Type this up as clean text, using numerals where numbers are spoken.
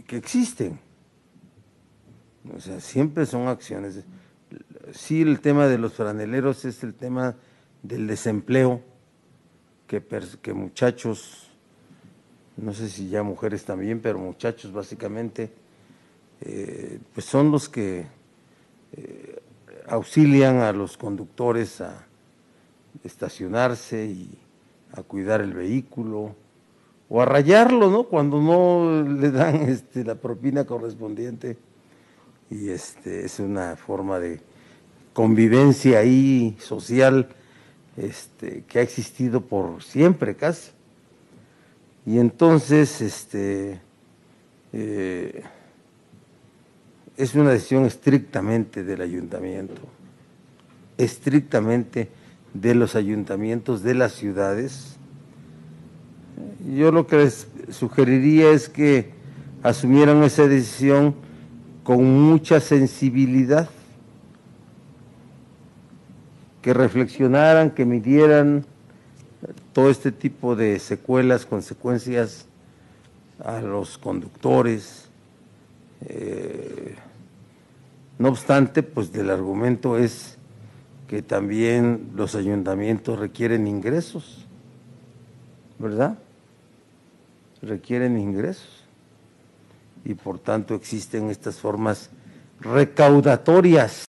que existen. O sea, siempre son acciones. Sí, el tema de los franeleros es el tema del desempleo, que muchachos, no sé si ya mujeres también, pero muchachos básicamente, pues son los que auxilian a los conductores a estacionarse y a cuidar el vehículo o a rayarlo, ¿no? Cuando no le dan la propina correspondiente, y es una forma de convivencia ahí social que ha existido por siempre casi. Y entonces es una decisión estrictamente del ayuntamiento, estrictamente de los ayuntamientos de las ciudades. Yo lo que les sugeriría es que asumieran esa decisión con mucha sensibilidad, que reflexionaran, que midieran todo este tipo de secuelas, consecuencias a los conductores. No obstante, pues el argumento es que también los ayuntamientos requieren ingresos, ¿verdad? Requieren ingresos y por tanto existen estas formas recaudatorias